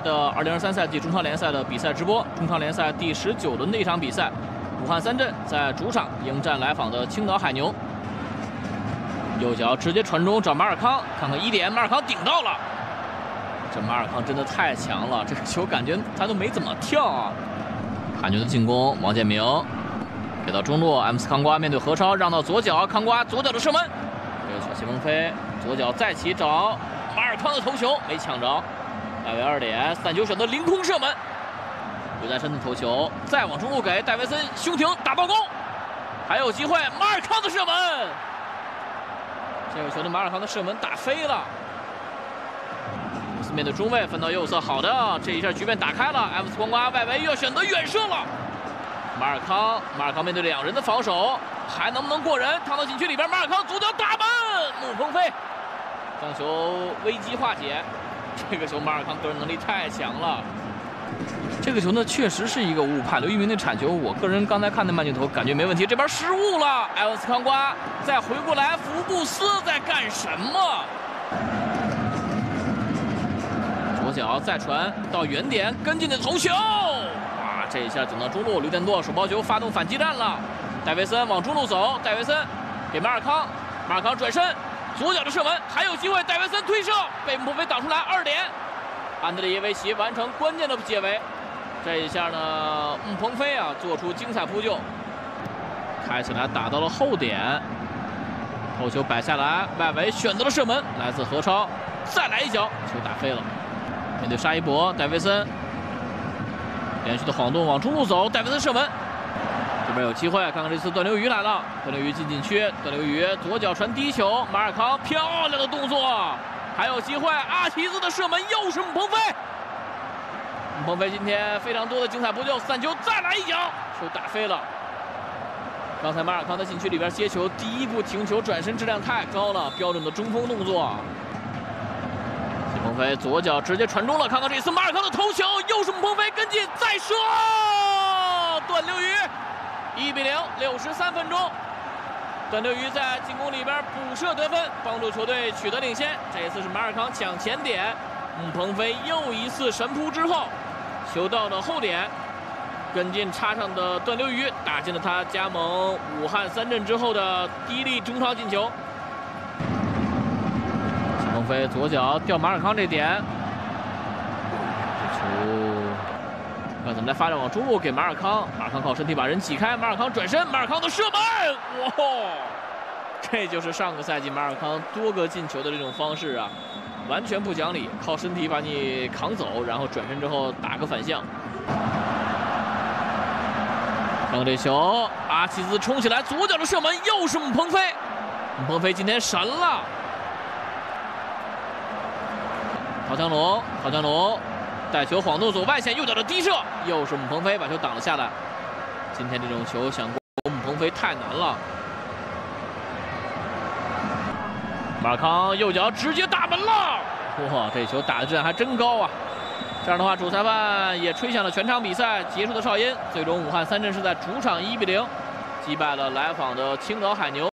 的2023赛季中超联赛的比赛直播，中超联赛第19轮的一场比赛，武汉三镇在主场迎战来访的青岛海牛。右脚直接传中找马尔康，看看1点，马尔康顶到了。这马尔康真的太强了，这个球感觉他都没怎么跳啊。海牛的进攻，王建民给到中路 ，M4 康瓜面对何超，让到左脚，康瓜左脚的射门，这个球谢鹏飞左脚再起找马尔康的头球没抢着，外围2点，3球选择凌空射门，刘在深的头球再往中路给戴维森胸挺打爆攻，还有机会，马尔康的射门，这个球的马尔康的射门打飞了。面对中卫分到右侧，好的，这一下局面打开了。M4 康瓜外围又要选择远射了。马尔康面对2人的防守，还能不能过人？趟到禁区里边，马尔康左脚打门，穆鹏飞将球危机化解。这个球马尔康个人能力太强了。这个球呢，确实是一个误判。刘一鸣那铲球，我个人刚才看那慢镜头感觉没问题，这边失误了。埃文斯康瓜再回过来，福布斯在干什么？左脚再传到远点，跟进的头球，哇！这一下等到中路，刘殿舵手抛球发动反击战了。戴维森往中路走，戴维森给马尔康，马尔康转身，左脚的射门还有机会，戴维森推射被穆鹏飞挡出来2点。安德烈耶维奇完成关键的解围。这一下呢，穆鹏飞啊做出精彩扑救，开起来打到了后点，头球摆下来，外围选择了射门，来自何超，再来一脚，球打飞了。面对沙伊博，戴维森连续的晃动往中路走，戴维森射门，这边有机会，看看这次段流鱼来了，段流鱼进禁区，段流鱼左脚传低球，马尔康漂亮的动作，还有机会，阿提兹的射门又是穆鹏飞，穆鹏飞今天非常多的精彩扑救，3球再来一脚，球打飞了。刚才马尔康在禁区里边接球，第一步停球转身质量太高了，标准的中锋动作。穆鹏飞左脚直接传中了，看看这次马尔康的头球，又是穆鹏飞跟进再射，段流鱼1比0， 63分钟，段流鱼在进攻里边补射得分，帮助球队取得领先。这一次是马尔康抢前点，穆鹏飞又一次神扑之后，球到了后点，跟进插上的段流鱼打进了他加盟武汉三镇之后的第1粒中超进球。穆鹏飞左脚吊马尔康这点，这球要怎么来发展？往中路给马尔康，马尔康靠身体把人挤开，马尔康转身，马尔康的射门，哇！这就是上个赛季马尔康多个进球的这种方式啊，完全不讲理，靠身体把你扛走，然后转身之后打个反向。看看这球，阿齐兹冲起来，左脚的射门又是穆鹏飞，穆鹏飞今天神了。陶强龙带球晃动走外线，右脚的低射，又是穆鹏飞把球挡了下来。今天这种球想过穆鹏飞太难了。马尔康右脚直接打门了，哇，这球打的质量还真高啊！这样的话，主裁判也吹响了全场比赛结束的哨音。最终，武汉三镇是在主场1比0击败了来访的青岛海牛。